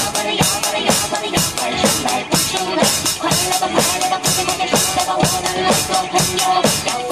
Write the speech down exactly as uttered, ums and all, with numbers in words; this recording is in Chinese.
吧的摇吧的摇吧的摇，快上来不出来，快来吧快来吧，不见不见，上来吧，我们来做朋友。